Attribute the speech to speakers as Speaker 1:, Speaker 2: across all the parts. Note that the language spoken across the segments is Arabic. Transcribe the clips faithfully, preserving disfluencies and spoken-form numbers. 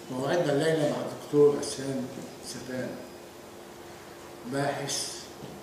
Speaker 1: موعدنا الليلة مع الدكتور غسان سفان، باحث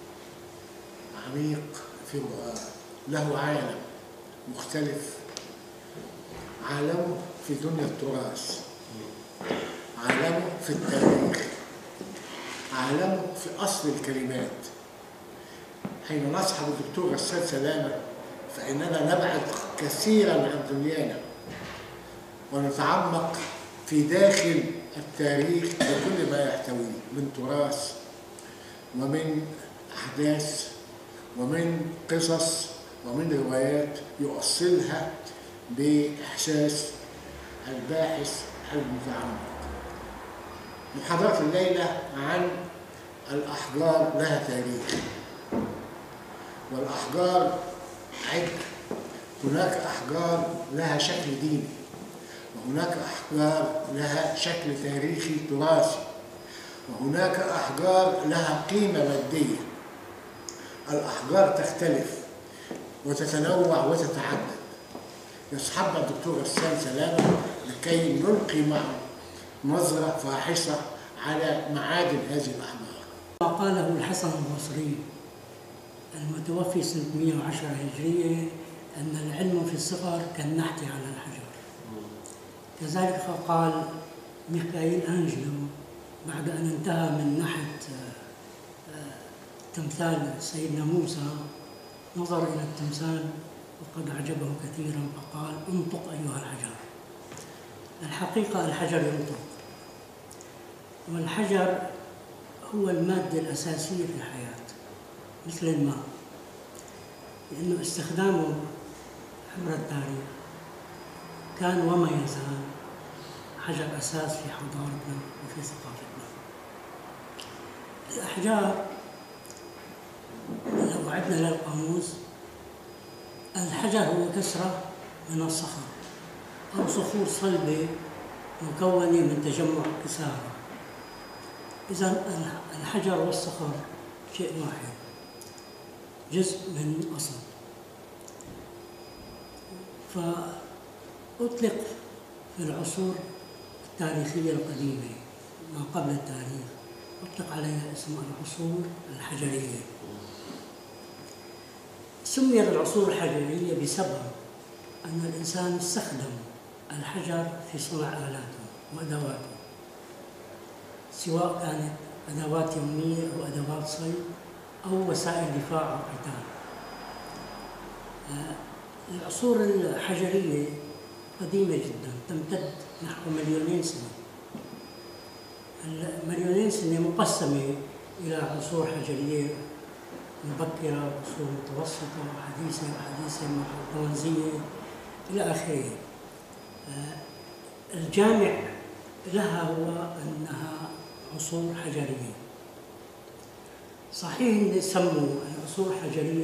Speaker 1: عميق في الرؤى، له عالم مختلف، عالمه في دنيا التراث، عالمه في التاريخ، عالمه في أصل الكلمات. حين نصحب الدكتور غسان سلامة فإننا نبعد كثيرا عن دنيانا ونتعمق في داخل التاريخ بكل ما يحتويه من تراث ومن أحداث ومن قصص ومن روايات يؤصلها بإحساس الباحث المتعمق. محاضرة الليلة عن الأحجار لها تاريخ، والأحجار عدة. هناك أحجار لها شكل ديني، وهناك أحجار لها شكل تاريخي تراثي، وهناك أحجار لها قيمة مادية. الأحجار تختلف وتتنوع وتتعدد. يصحبنا الدكتور غسان سلامة لكي نلقي معه نظرة فاحصة على معادن هذه الأحجار.
Speaker 2: ما قاله الحسن البصري المتوفي سنة مئة وعشرة هجرية أن العلم في الصغر كالنحت على الحجر. كذلك قال ميخائيل أنجلو بعد أن انتهى من نحت تمثال سيدنا موسى، نظر إلى التمثال وقد أعجبه كثيرا فقال: انطق أيها الحجر. الحقيقة الحجر ينطق، والحجر هو المادة الأساسية في الحياة مثل الماء، لأنه استخدامه عبر التاريخ كان وما يزال حجر أساس في حضارتنا وفي ثقافتنا. الأحجار لو عدنا للقاموس، الحجر هو كسرة من الصخر أو صخور صلبة مكونة من تجمع كسارة. إذا الحجر والصخر شيء واحد، جزء من أصل. فأطلق في العصور التاريخية القديمة ما قبل التاريخ أطلق عليها اسم العصور الحجرية. سميت العصور الحجرية بسبب أن الإنسان استخدم الحجر في صنع آلاته وأدواته، سواء كانت أدوات يومية أو أدوات صيد أو وسائل دفاع أو قتال. العصور الحجرية قديمة جدا، تمتد نحو مليونين سنة. المليونين سنة مقسمة إلى عصور حجرية مبكرة وعصور متوسطة وحديثة وحديثة برونزية إلى آخره. الجامع لها هو أنها عصور حجرية. صحيح أن سموا العصور الحجرية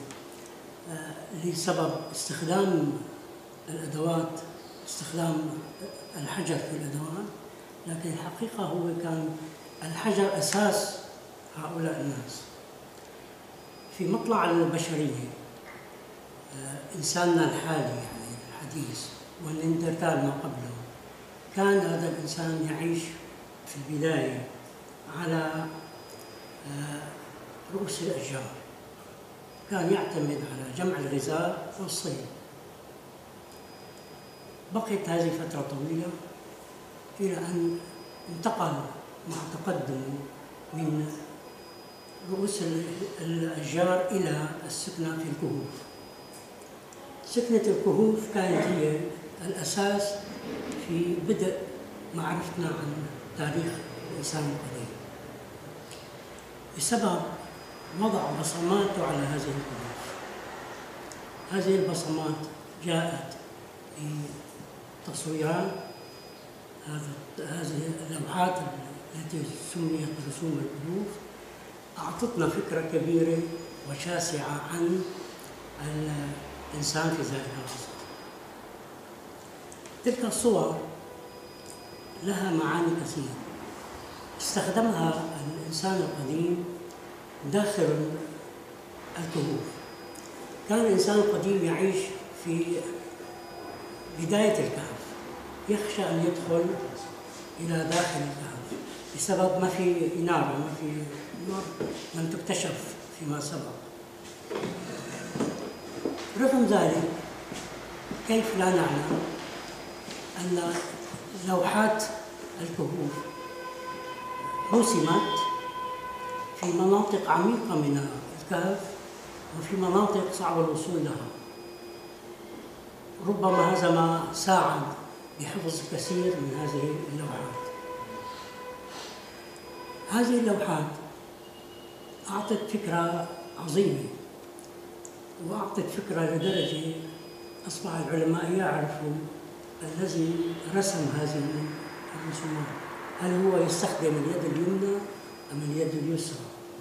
Speaker 2: لسبب استخدام الأدوات، استخدام الحجر في الأدوات، لكن الحقيقة هو كان الحجر أساس هؤلاء الناس. في مطلع البشرية إنساننا الحالي يعني الحديث والنياندرتال ما قبله، كان هذا الإنسان يعيش في البداية على رؤوس الأشجار، كان يعتمد على جمع الغذاء والصيد. بقيت هذه فترة طويلة إلى أن انتقل مع تقدمه من رؤوس الأشجار إلى السكنة في الكهوف. سكنة الكهوف كانت هي الأساس في بدء معرفتنا عن تاريخ الإنسان القديم، بسبب وضع بصماته على هذه الكهوف. هذه البصمات جاءت بتصويرات هذه اللوحات التي سميت رسوم الكهوف، أعطتنا فكرة كبيرة وشاسعة عن الإنسان في ذلك العصر. تلك الصور لها معاني كثيرة استخدمها الإنسان القديم داخل الكهوف. كان الإنسان القديم يعيش في بداية الكهف، يخشى أن يدخل إلى داخل الكهف بسبب ما في إنارة، ما في نور، لم تكتشف فيما سبق. رغم ذلك كيف لا نعلم أن لوحات الكهوف رسمت في مناطق عميقة من الكهف وفي مناطق صعب الوصول لها. ربما هذا ما ساعد بحفظ كثير من هذه اللوحات. هذه اللوحات أعطت فكرة عظيمة، وأعطت فكرة لدرجة أصبح العلماء يعرفوا الذي رسم هذه الرسومات هل هو يستخدم اليد اليمنى أم اليد اليسرى.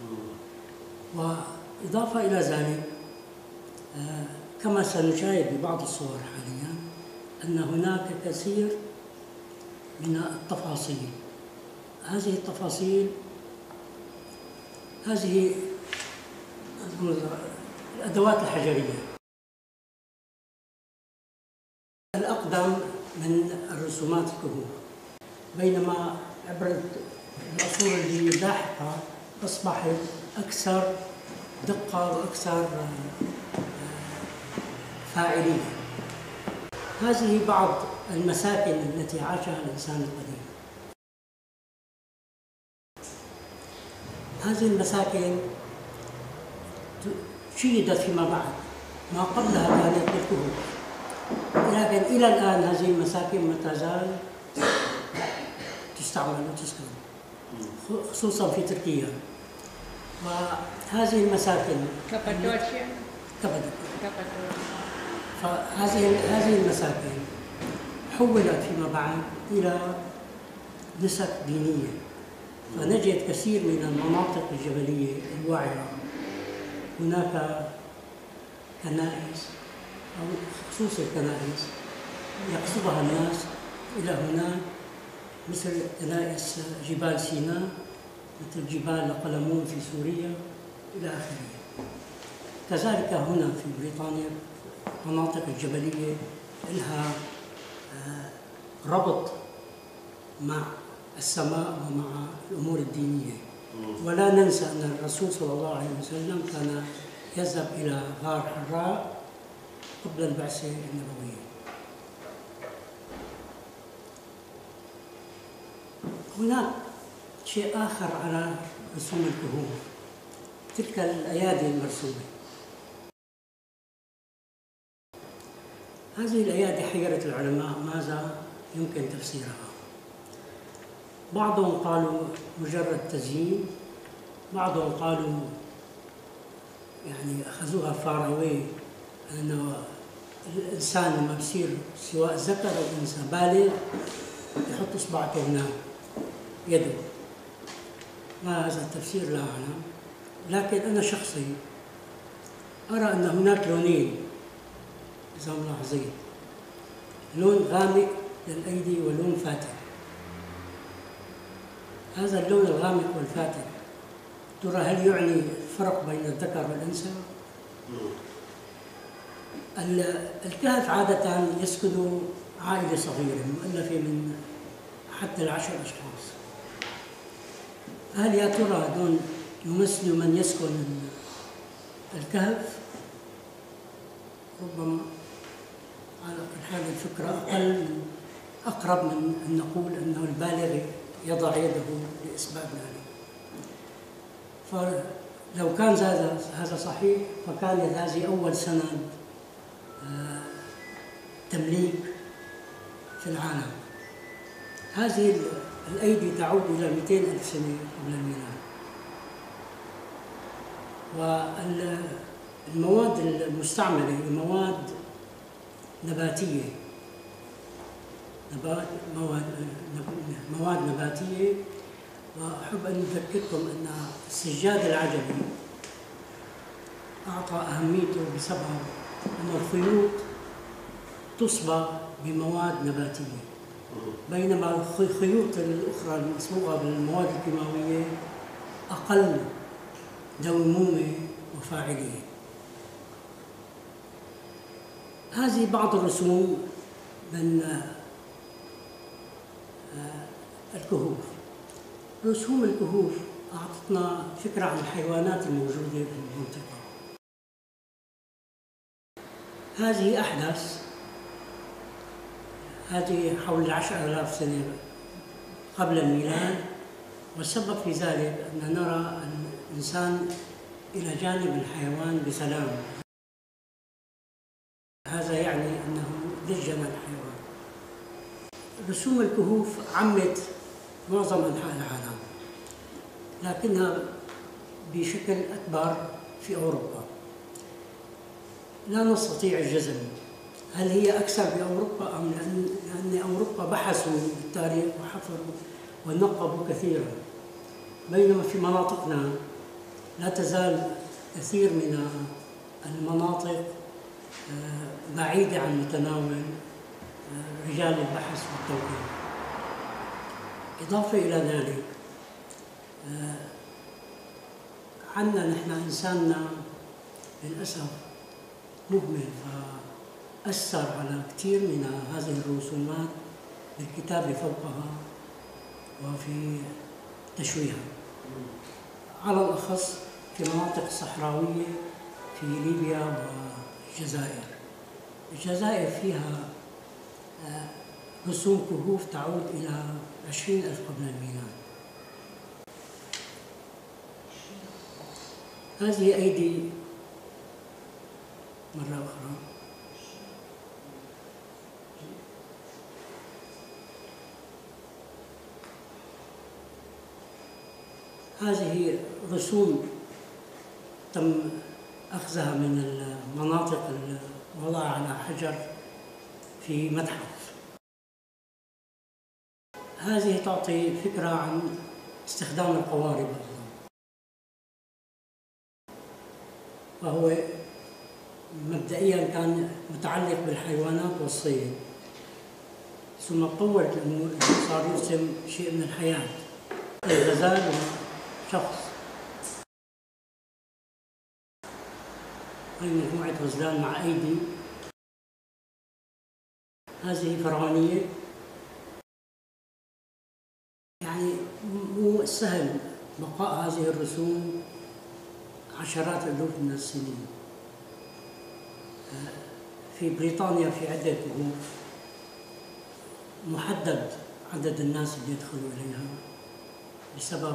Speaker 2: وإضافة إلى ذلك كما سنشاهد ببعض الصور حاليا أن هناك كثير من التفاصيل. هذه التفاصيل هذه الأدوات الحجرية الأقدم من الرسومات الكهوف، بينما عبر العصور اللي لاحقة أصبحت أكثر دقة وأكثر فاعلية. هذه بعض المساكن التي عاشها الإنسان القديم. هذه المساكن شيدت فيما بعد، ما قبلها كانت بالكهوف، لكن إلى الآن هذه المساكن ما تزال تستعمل وتستخدم خصوصا في تركيا. وهذه المساكن
Speaker 3: كابادوكيا
Speaker 2: كابادوكيا فهذه هذه المساكن حولت فيما بعد إلى نسك دينية، فنجد كثير من المناطق الجبلية الوعرة هناك كنائس أو خصوص الكنائس يقصدها الناس إلى هناك، مثل كنائس جبال سيناء، مثل جبال قلمون في سوريا إلى آخره. كذلك هنا في بريطانيا المناطق الجبلية لها ربط مع السماء ومع الأمور الدينية. ولا ننسى أن الرسول صلى الله عليه وسلم كان يذهب إلى غار حراء قبل البعثة النبوية. هناك شيء آخر على رسوم الكهوف، تلك الأيادي المرسومة. هذه الأيادي حيرت العلماء ماذا يمكن تفسيرها. بعضهم قالوا مجرد تزيين، بعضهم قالوا يعني أخذوها فاروي، أنه الإنسان لما بصير سواء ذكر أو أنثى بالغ يحط إصبعته هنا يده. ما هذا التفسير لا أعلم، لكن أنا شخصي أرى أن هناك لونين إذا ملاحظين، لون غامق للأيدي ولون فاتح. هذا اللون الغامق والفاتح ترى هل يعني الفرق بين الذكر والأنثى؟ الكهف عادة يسكن عائلة صغيرة مؤلفة من حتى العشر أشخاص. هل يا ترى دون يمثل من يسكن الكهف؟ ربما على هذه الفكرة أقل أقرب من أن نقول أنه البالغ يضع يده لإثبات ذلك. فلو كان هذا صحيح فكانت هذه أول سنة تمليك في العالم. هذه الأيدي تعود إلى مئتين ألف سنة قبل الميلاد. والمواد المستعملة هي مواد نباتية، نبات مواد مواد نباتية. وأحب أن أذكركم أن السجاد العجمي أعطى أهميته بسبب أن الخيوط تصبغ بمواد نباتية، بينما الخيوط الأخرى المصبوغة بالمواد الكيماوية أقل دومومة وفاعلية. هذه بعض الرسوم من الكهوف. رسوم الكهوف أعطتنا فكرة عن الحيوانات الموجودة في المنطقة. هذه أحدث، هذه حول عشر آلاف سنة قبل الميلاد، والسبب في ذلك أن نرى الإنسان إلى جانب الحيوان بسلام. هذا يعني أنه دجن الحيوان. رسوم الكهوف عمت معظم أنحاء العالم، لكنها بشكل أكبر في أوروبا. لا نستطيع الجزم هل هي أكثر بأوروبا أم لأن, لأن أوروبا بحثوا التاريخ وحفروا ونقبوا كثيرا، بينما في مناطقنا لا تزال كثير من المناطق بعيدة عن متناول رجال البحث والتوقيع. إضافة إلى ذلك عندنا نحن إنساننا للأسف مهمل، فأثر على كثير من هذه الرسومات بالكتابة فوقها وفي تشويهها، على الأخص في مناطق صحراوية في ليبيا والجزائر. الجزائر فيها رسوم كهوف تعود إلى عشرين ألف قبل الميلاد. هذه أيدي مرة أخرى. هذه رسوم تم أخذها من المناطق الوضع على حجر في متحف. هذه تعطي فكرة عن استخدام القوارب، وهو مبدئيا كان متعلق بالحيوانات والصيد، ثم تطورت الأمور صار يرسم شيء من الحياة، الغزال وشخص. هي مجموعة غزلان مع أيدي. هذه فرعونية، يعني مو سهل بقاء هذه الرسوم عشرات الآلاف من السنين. في بريطانيا في عدة كهوف محدد عدد الناس اللي يدخلوا إليها بسبب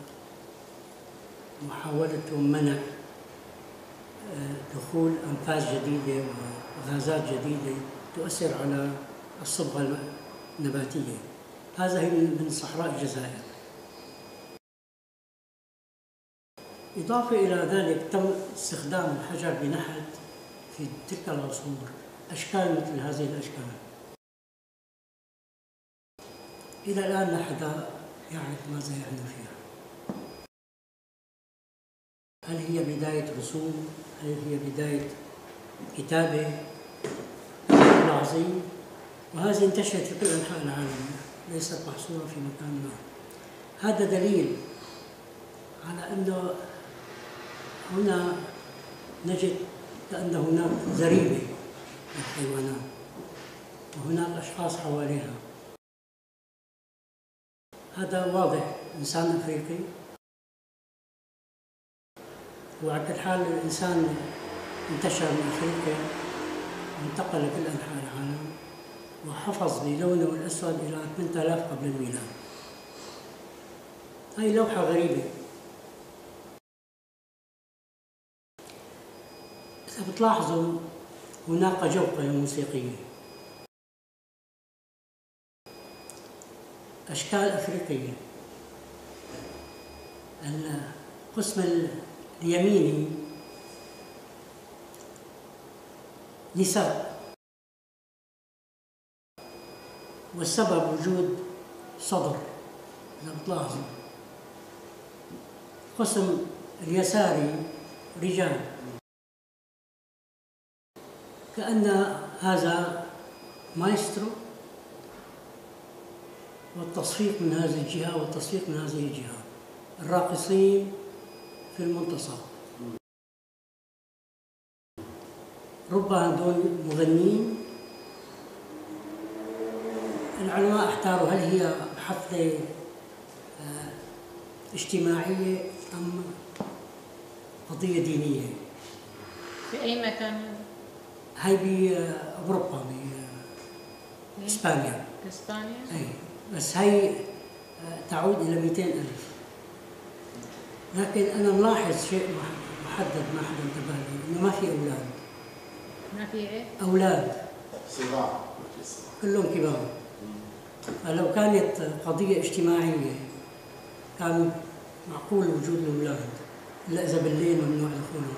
Speaker 2: محاولتهم منع دخول أنفاس جديدة وغازات جديدة تؤثر على الصبغة النباتية. هذا هي من صحراء الجزائر. إضافة إلى ذلك تم استخدام الحجر بنحت في تلك العصور أشكال مثل هذه الأشكال. إلى الآن لا حدا يعرف ماذا يعني فيها. هل هي بداية رسوم؟ هل هي بداية كتابة؟ العظيم، وهذه انتشرت في كل أنحاء العالم، ليست محصورة في مكان ما. هذا دليل على أنه هنا نجد كأن هناك زريبة للحيوانات وهناك أشخاص حواليها. هذا واضح إنسان أفريقي، وعلى كل حال الإنسان انتشر من أفريقيا وانتقل لكل أنحاء العالم وحفظ بلونه الأسود إلى ثمانية آلاف قبل الميلاد. هاي لوحة غريبة. إذا بتلاحظوا هناك جوقة موسيقية، أشكال أفريقية. القسم اليميني نساء، والسبب وجود صدر إذا بتلاحظوا. القسم اليساري رجال، كأن هذا مايسترو، والتصفيق من هذه الجهة والتصفيق من هذه الجهة. الراقصين في المنتصف، ربما هذول مغنين. العلماء احتاروا هل هي حفلة اجتماعية أم قضية دينية.
Speaker 3: في أي مكان؟
Speaker 2: هاي بأوروبا بإسبانيا.
Speaker 3: إسبانيا؟
Speaker 2: أي بس هاي تعود إلى مئتين ألف. لكن أنا ملاحظ شيء محدد ما حدا انتبه له، إنه ما في أولاد.
Speaker 3: ما في إيه؟
Speaker 2: أولاد
Speaker 1: صغار
Speaker 2: كلهم كبار. فلو كانت قضية اجتماعية كان معقول وجود الأولاد، إلا إذا بالليل ممنوع دخولهم.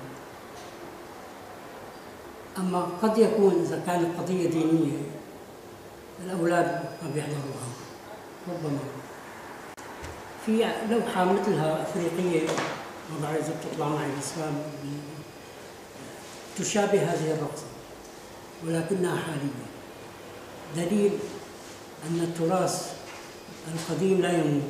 Speaker 2: أما قد يكون إذا كانت قضية دينية الأولاد ما بيحضروها ربما. في لوحة مثلها أفريقية ما بعرف إذا بتطلع معي الأسباب تشابه هذه الرقصة ولكنها حالية، دليل أن التراث القديم لا يموت،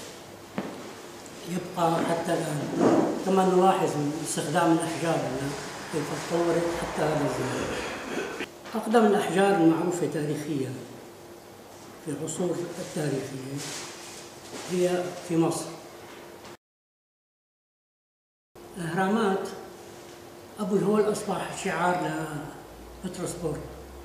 Speaker 2: يبقى حتى الآن. كما نلاحظ من استخدام الأحجار كيف تطورت حتى هذا الزمان. أقدم الأحجار المعروفة تاريخيا في العصور التاريخية هي في مصر. الأهرامات أبو الهول أصبح شعار لبطرسبورغ.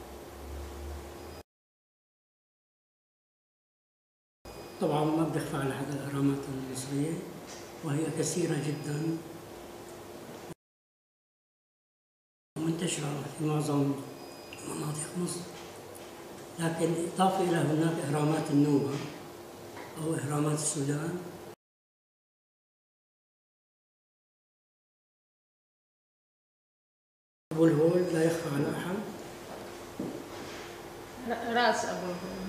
Speaker 2: طبعا ما بيخفى على حدا الأهرامات المصرية وهي كثيرة جدا ومنتشرة في معظم مناطق مصر، لكن إضافة إلى هناك إهرامات النوبة أو إهرامات السودان. أبو الهول لا يخفى على أحد.
Speaker 3: رأس أبو الهول،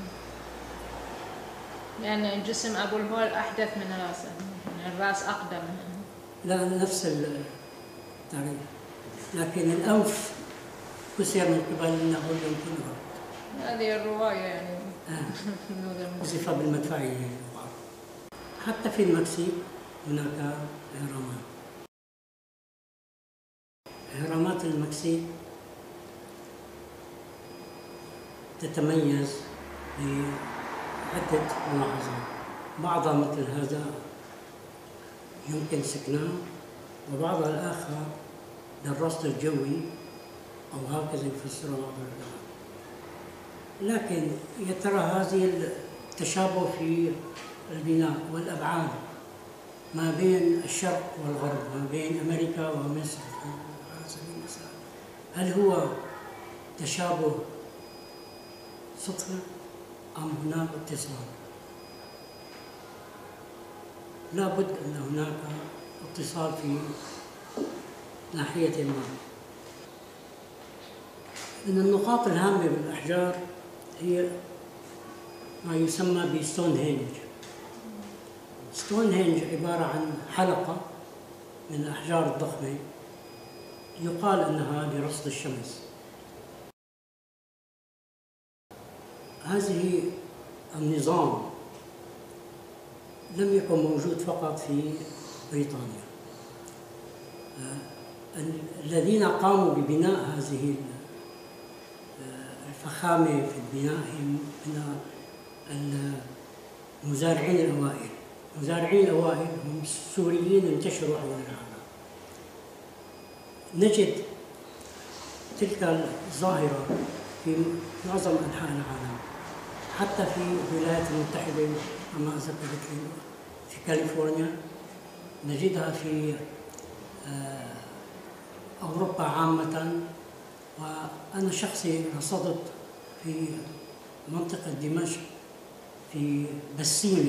Speaker 3: لأن يعني جسم أبو الهول أحدث من رأسه، يعني الرأس أقدم.
Speaker 2: لا نفس التعريف، لكن الأنف كسر من قبل النهول يمكن.
Speaker 3: هذه الرواية يعني
Speaker 2: وصفة بالمدفعية. حتى في المكسيك هناك إهرامات. إهرامات المكسيك تتميز بعدة ملاحظات، بعضها مثل هذا يمكن سكناه، وبعضها الآخر للرصد الجوي أو هكذا يفسر بعض العلماء. لكن يا ترى هذه التشابه في البناء والأبعاد ما بين الشرق والغرب، ما بين أمريكا ومصر على سبيل المثال، هل هو تشابه صدفة أم هناك اتصال؟ لا بد أن هناك اتصال في ناحية ما. من النقاط الهامة بالأحجار هي ما يسمى بستون هينج. ستون هينج عبارة عن حلقة من الأحجار الضخمة يقال أنها لرصد الشمس. هذه النظام لم يكن موجود فقط في بريطانيا. الذين قاموا ببناء هذه الفخامة في البناء هم المزارعين الأوائل. المزارعين الأوائل هم السوريين انتشروا حول العالم. نجد تلك الظاهرة في معظم أنحاء العالم، حتى في الولايات المتحدة كما ذكرت لي في كاليفورنيا، نجدها في أوروبا عامة. وأنا شخصي رصدت في منطقة دمشق في بسيمة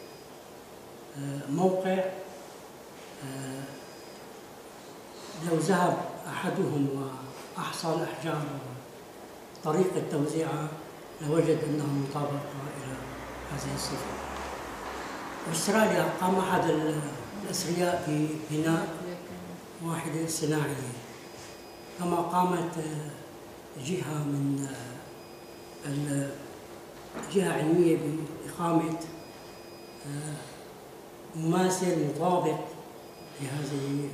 Speaker 2: موقع لو ذهب أحدهم وأحصى الأحجار وطريقة توزيعها لوجد أنها مطابقة إلى هذه الصفة. أستراليا قام أحد الأثرياء ببناء واحدة صناعية، كما قامت جهة من جهة علمية بإقامة مماثل مطابق لهذه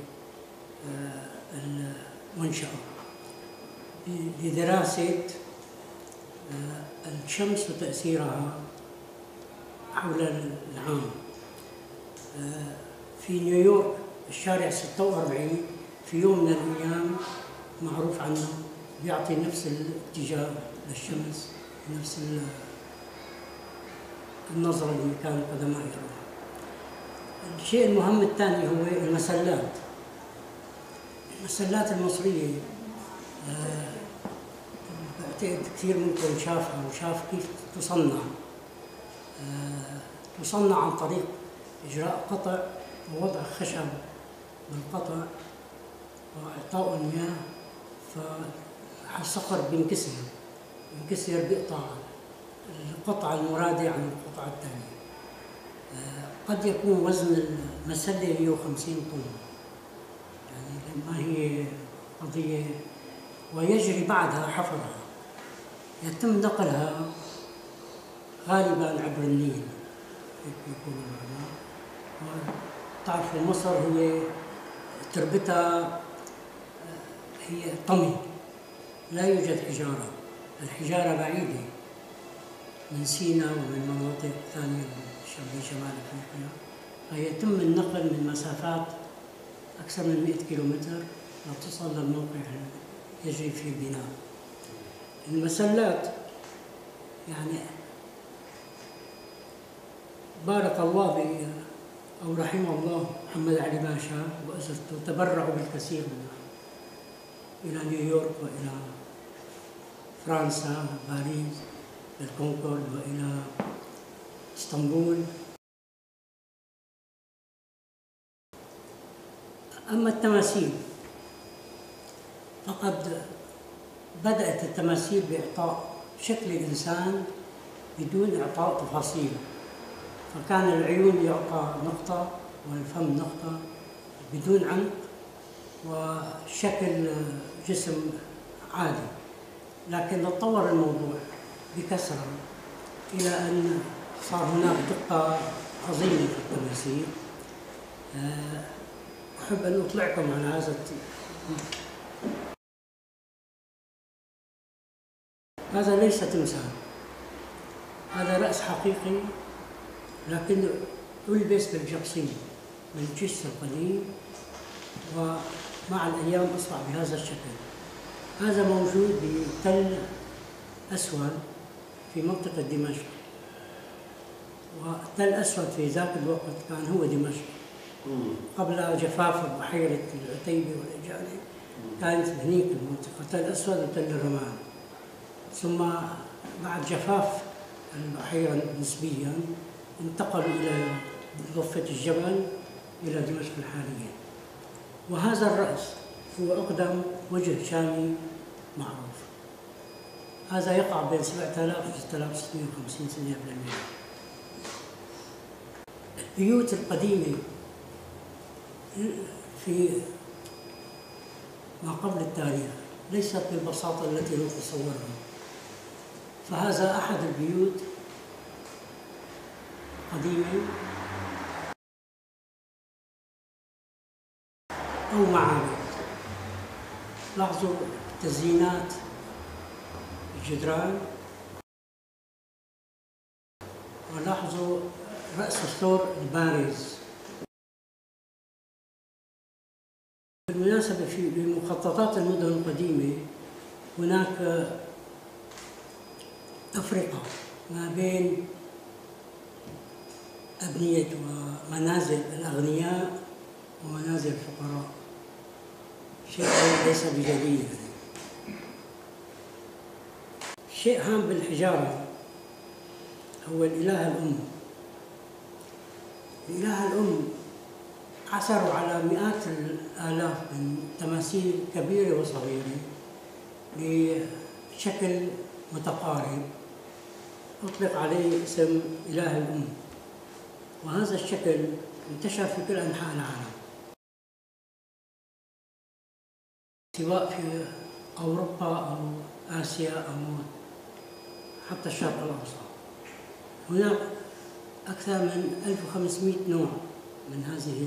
Speaker 2: المنشأة لدراسة الشمس وتأثيرها حول العام. في نيويورك الشارع ستة وأربعين في يوم من الأيام معروف عنه بيعطي نفس الاتجاه للشمس، نفس النظرة اللي كان قدماء يروها. الشيء المهم الثاني هو المسلات. المسلات المصرية بعتقد كثير منكم شافها وشاف كيف تصنع. تصنع عن طريق إجراء قطع ووضع خشب بالقطع وإعطاء المياه، فالصخر بينكسر بينكسر بيقطع القطعة المرادة عن القطعة الثانية. قد يكون وزن المسلة مئة وخمسين طن، يعني ما هي قضية. ويجري بعدها حفرها، يتم نقلها غالبا عبر النيل، هيك بيكون المعنى. تعرفوا مصر هي تربتها هي طمي، لا يوجد حجارة، الحجارة بعيدة من سيناء ومن مناطق ثانية شمال أفريقيا، فيتم النقل من مسافات أكثر من مئة كيلومتر لتصل للموقع يجري فيه البناء. المسلات يعني بارك الله أو رحم الله محمد علي باشا وأسرته، تبرعوا بالكثير منها إلى نيويورك وإلى فرنسا باريس الكونكورد وإلى اسطنبول. أما التماثيل فقد بدأت التماثيل بإعطاء شكل الإنسان بدون إعطاء تفاصيل، فكان العيون يعطى نقطة والفم نقطة بدون عنق وشكل جسم عادي. لكن تطور الموضوع بكثرة إلى أن صار هناك دقة عظيمة في التماثيل. أحب أن أطلعكم على هذا هذا ليس تمثال، هذا رأس حقيقي لكنه ألبس بالجبصين من الجثة القديم، ومع الأيام أصبح بهذا الشكل. هذا موجود بتل أسود في منطقة دمشق، والتل أسود في ذاك الوقت كان هو دمشق قبل جفاف بحيرة العتيبة والإجانة، كانت هنيك المنطقة تل أسود وتل الرمال. ثم بعد جفاف البحيرة نسبيا انتقلوا إلى ضفة الجبل إلى دمشق الحالية. وهذا الرأس هو أقدم وجه شامي معروف. هذا يقع بين سبعة آلاف و ستة آلاف وستمئة وخمسين سنة قبل الميلاد. البيوت القديمة في ما قبل التاريخ ليست بالبساطة التي نتصورها. فهذا أحد البيوت قديمة أو معابد. لاحظوا تزيينات الجدران، ولاحظوا رأس الثور البارز. بالمناسبة في بمخططات المدن القديمة هناك تفرقة ما بين أبنية ومنازل الأغنياء ومنازل الفقراء، شيء ليس بجديد. شيء هام بالحجارة هو الإله الأم. الإله الأم عثروا على مئات الآلاف من تماثيل كبيرة وصغيرة بشكل متقارب، أطلق عليه اسم إله الأم. وهذا الشكل انتشر في كل أنحاء العالم، سواء في أوروبا أو آسيا أو حتى الشرق الأوسط. هناك أكثر من ألف وخمسمئة نوع من هذه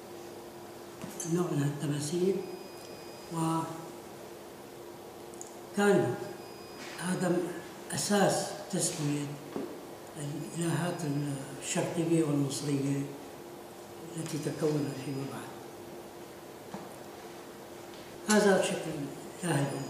Speaker 2: النوع من التماثيل، كان هذا أساس تسمية الإلهات الشرقية والمصرية التي تكونت فيما بعد. هذا شكل إله الأم.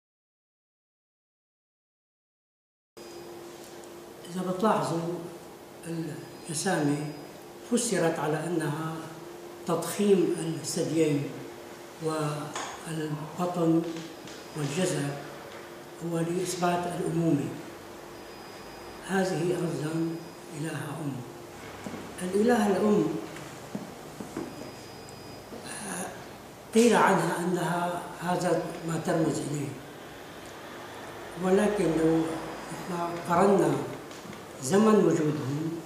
Speaker 2: إذا بتلاحظوا الجسامة فسرت على أنها تضخيم الثديين والبطن والجزع هو لإثبات الأمومة. هذه أيضا إلهة أم. الإله الأم قيل عنها أنها هذا ما ترمز إليه، ولكن لو احنا قارنا زمن وجودهم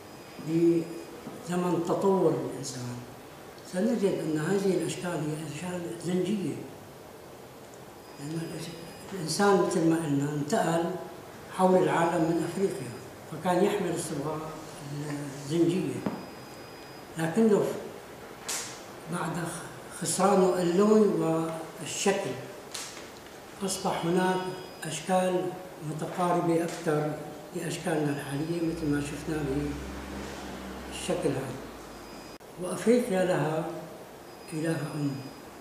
Speaker 2: بزمن تطور الإنسان سنجد أن هذه الأشكال هي أشكال زنجية، لأن الإنسان مثل ما قلنا انتقل حول العالم من أفريقيا فكان يحمل الصبغة الزنجية، لكنه بعد خسران اللون والشكل أصبح هناك أشكال متقاربة أكثر لأشكالنا الحالية مثل ما شفنا بالشكل هذا. وأفريقيا لها إله أم.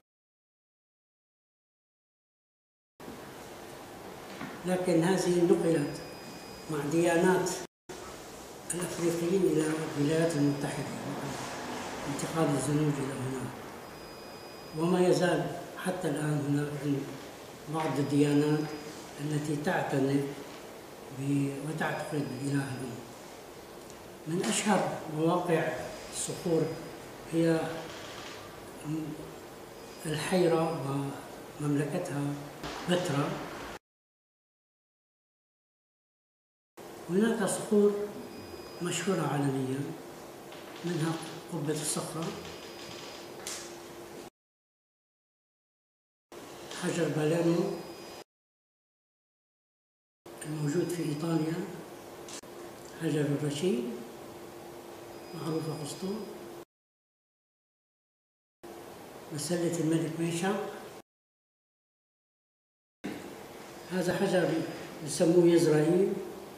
Speaker 2: لكن هذه نقلت مع ديانات الأفريقيين إلى الولايات المتحدة، انتقال الزنوج إلى هناك، وما يزال حتى الآن هناك بعض الديانات التي تعتنق وتعتقد بإله الأم. من أشهر مواقع الصخور هي الحيرة ومملكتها بتراء. هناك صخور مشهورة عالميا منها قبة الصخرة، حجر باليرمو الموجود في إيطاليا، حجر الرشيد معروفة قسطو، مسلة الملك ميشا. هذا حجر يسموه يزرعيل،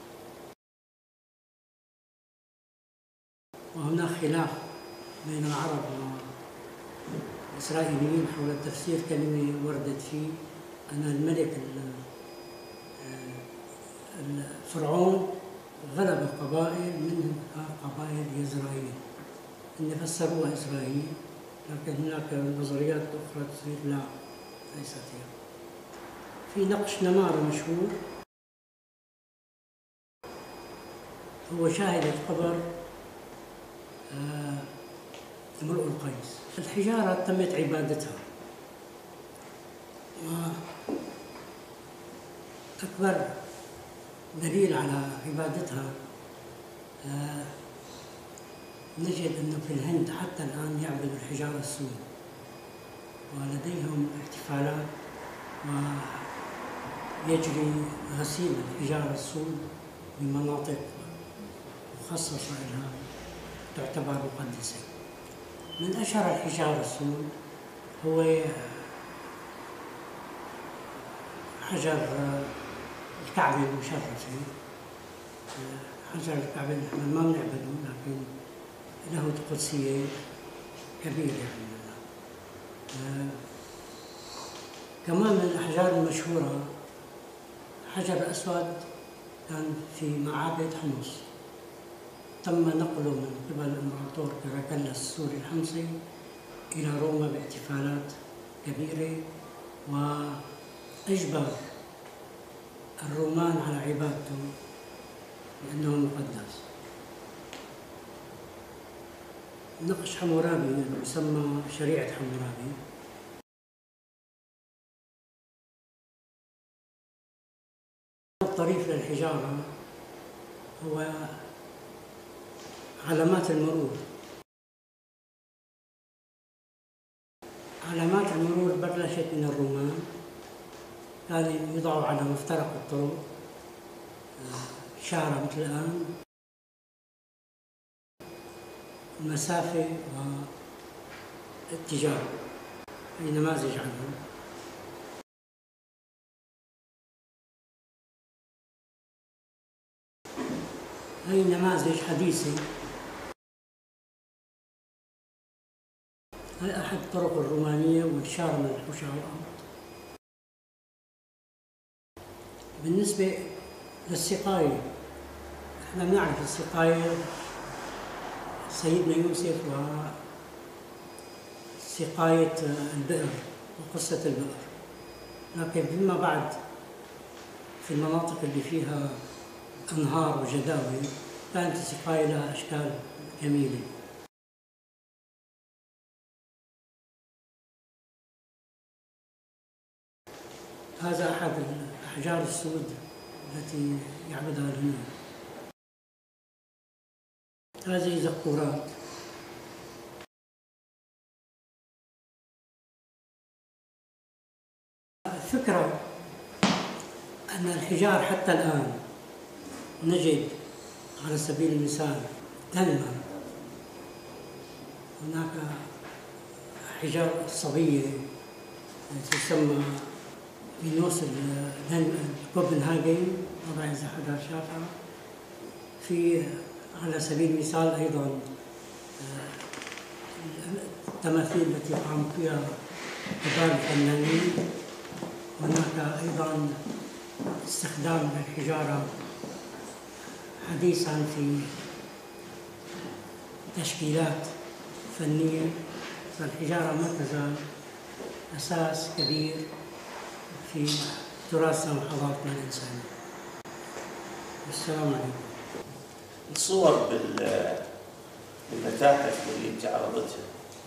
Speaker 2: وهناك خلاف بين العرب والإسرائيليين حول تفسير كلمة وردت فيه أن الملك الفرعون غلب قبائل منها قبائل يزرعيل، إن فسروها إسرائيل، لكن هناك نظريات أخرى تصير لا ليست هي. في نقش نمارة مشهور هو شاهد قبر امرؤ القيس. الحجارة تمت عبادتها، وأكبر دليل على عبادتها نجد أنه في الهند حتى الآن يعبدوا الحجارة السود، ولديهم احتفالات ويجري غسيل الحجارة السود بمناطق مخصصة لها تعتبر مقدسة. من أشهر الحجارة السود هو حجر الكعبة المشرفة. حجر الكعبة نحن ما بنعبده لكن له قدسية كبيرة عندنا. آه كمان من الأحجار المشهورة حجر الأسود كان في معابد حمص، تم نقله من قبل الإمبراطور كراكلس السوري الحمصي إلى روما باحتفالات كبيرة، وأجبر الرومان على عبادته لأنه مقدس. نقش حمورابي يسمى شريعة حمورابي. الطريف للحجارة هو علامات المرور. علامات المرور بلشت من الرومان، كانوا يضعوا على مفترق الطرق شارة مثل الآن المسافة والاتجاه، هي نماذج عنهم. هي نماذج حديثة. هي أحد الطرق الرومانية والشارع الحشاوة. بالنسبة للسقاية، احنا بنعرف السقاية سيدنا يوسف وسقاية البئر وقصة البئر، لكن فيما بعد في المناطق اللي فيها أنهار وجداول كانت السقاية لها أشكال جميلة. هذا أحد الأحجار السود التي يعبدها الهنود. هذه زقورات. الفكرة أن الحجار حتى الآن نجد على سبيل المثال دلما، هناك حجار صبية تسمى فينوس كوبنهاجن، طبعا إذا حدا شافها. في على سبيل المثال أيضا التماثيل التي قام فيها كبار الفنانين. هناك أيضا استخدام الحجارة حديثا في تشكيلات فنية، فالحجارة ما تزال أساس كبير في تراثنا وحضارتنا الإنسانية. السلام عليكم.
Speaker 4: الصور بالمتاحف اللي انت عرضتها،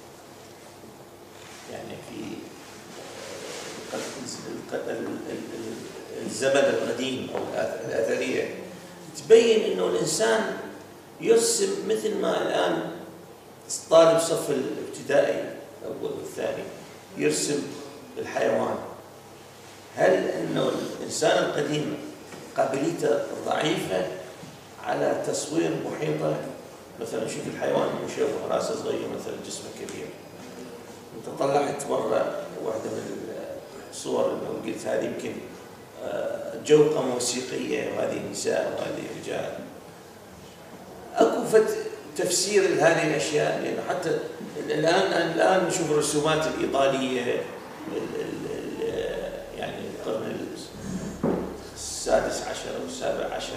Speaker 4: يعني في الزمن القديم او الاثريه، تبين انه الانسان يرسم مثل ما الان طالب صف الابتدائي الاول والثاني يرسم الحيوان. هل انه الانسان القديم قابليته ضعيفه على تصوير محيطه؟ مثلا شوف الحيوان المشوه، راسه صغير مثلا جسمه كبير. انت طلعت مره واحده من الصور انه قلت هذه يمكن جوقه موسيقيه وهذه نساء وهذه رجال. اكو فت تفسير لهذه الاشياء؟ لانه حتى الان الان نشوف الرسومات الايطاليه يعني القرن السادس عشر او السابع عشر،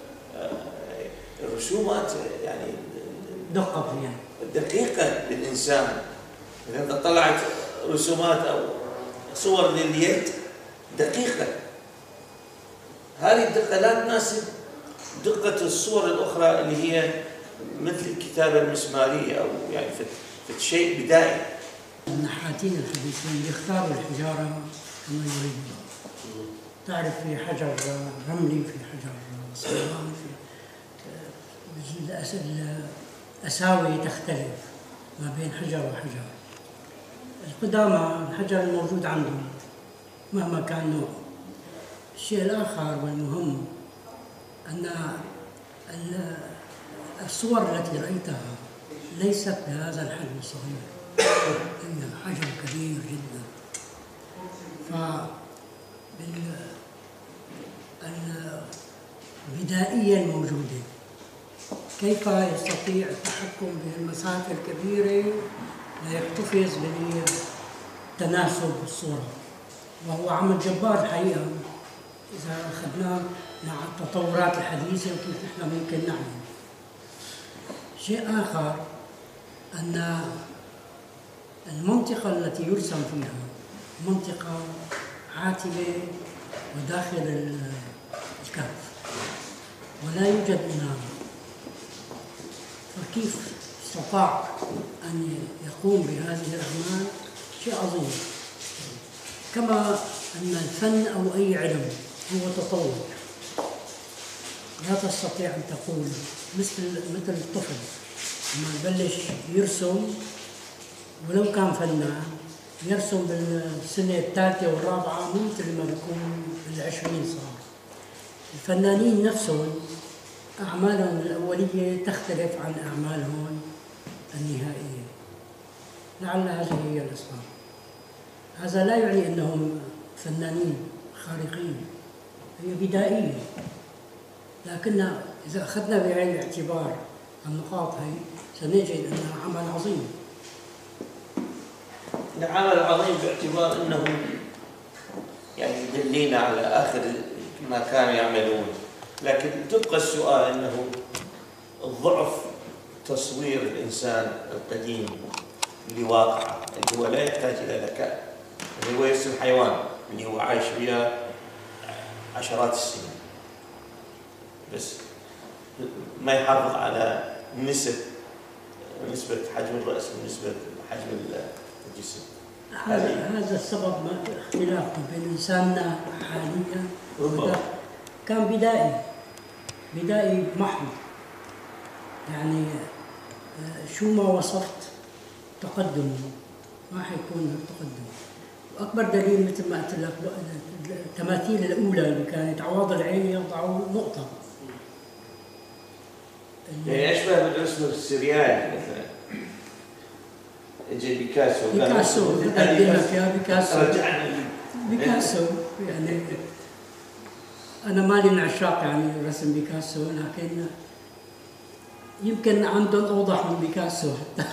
Speaker 4: الرسومات يعني
Speaker 2: دقة فيها
Speaker 4: دقيقة للإنسان. إذا أنت طلعت رسومات أو صور لليد دقيقة، هذه الدقة لا تناسب دقة الصور الأخرى اللي هي مثل الكتابة المسمارية أو يعني في شيء بدائي.
Speaker 2: النحاتين الحديثين يختاروا الحجارة كما يريدون. تعرف في حجر رملي، في حجر صلباني، في الأساوي تختلف ما بين حجر وحجر. القدامى الحجر الموجود عندهم مهما كان نوعه. الشيء الآخر والمهم أن الصور التي رأيتها ليست بهذا الحجم الصغير، إن حجم كبير جدا. فالبدائية الموجودة كيف يستطيع التحكم بالمسافة الكبيرة ليحتفظ بالتناسب الصورة، وهو عمل جبار الحقيقة إذا أخذناه مع التطورات الحديثة وكيف نحن ممكن نعمل. شيء آخر أن المنطقة التي يرسم فيها منطقة عاتبة وداخل الكهف ولا يوجد إنارة، فكيف استطاع أن يقوم بهذه الأعمال؟ شيء عظيم. كما أن الفن أو أي علم هو تطور، لا تستطيع أن تقول مثل مثل الطفل لما يبلش يرسم ولو كان فنان يرسم بالسنة الثالثة والرابعة مو مثل ما بيكون بالعشرين صار. الفنانين نفسهم أعمالهم الأولية تختلف عن أعمالهم النهائية. لعل هذه هي الأسباب. هذا لا يعني أنهم فنانين خارقين، هي بدائية، لكن إذا أخذنا بعين الاعتبار النقاط هي سنجد أنها عمل عظيم.
Speaker 4: العمل عظيم باعتبار أنه يعني يدلينا على آخر ما كانوا يعملون، لكن تبقى السؤال أنه الضعف تصوير الإنسان القديم لواقعه اللي هو لا يحتاج إلى ذكاء، اللي هو يرسم حيوان اللي هو عايش وياه عشرات السنين بس ما يحافظ على نسب نسبة حجم الرأس ونسبة حجم الجسم.
Speaker 2: هذا هذا السبب ما اختلاف بين إنساننا حاليا وذاك كان بدائي بدائي محض. يعني شو ما وصفت تقدم ما حيكون التقدم. واكبر دليل مثل ما قلت لك التماثيل الاولى اللي كانت عواض العين يضعوا نقطه.
Speaker 4: يعني اشبه بالرسم السريالي مثلا. اجى بيكاسو
Speaker 2: بيكاسو قدمك يا بيكاسو
Speaker 4: رجعنا
Speaker 2: بيكاسو يعني انا مالي من عشاق يعني رسم بيكاسو، لكن يمكن عندهم اوضح من بيكاسو حتى.